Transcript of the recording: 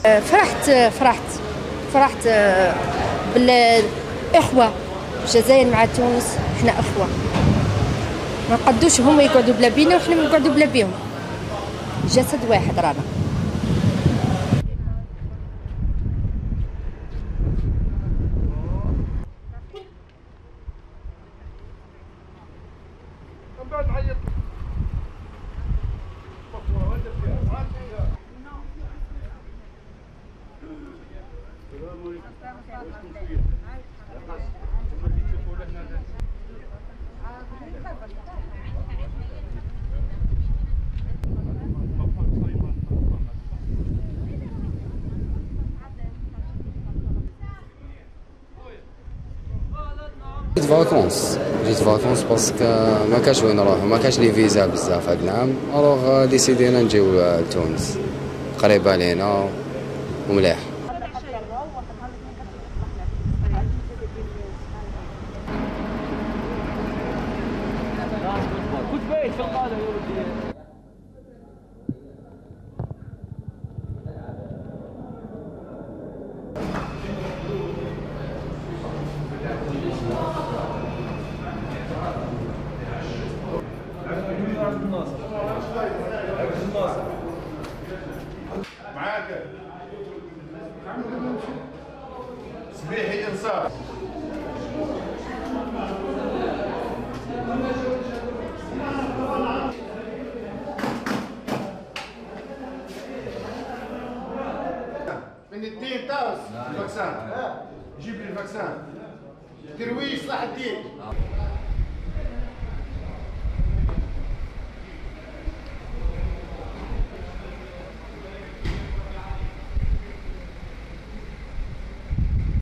فرحت بالإخوة الجزائر مع تونس. احنا إخوة، ما نقدوش هما يقعدوا بلا بينا وحنا ما نقعدوا بلا بيهم، جسد واحد رانا. جيت فاكونس باسكو ما كاش وين نروح، ما كاش لي فيزا بزاف هاد العام، الوغ ديسيدينا نجيو لتونس قريبه لينا ومليح. كنت بايت في القاهره يا ولدي. معاك سبيحي انصاف. من الدين طاوس الفاكسان، جيب لي الفاكسان. درويش صلاح الدين.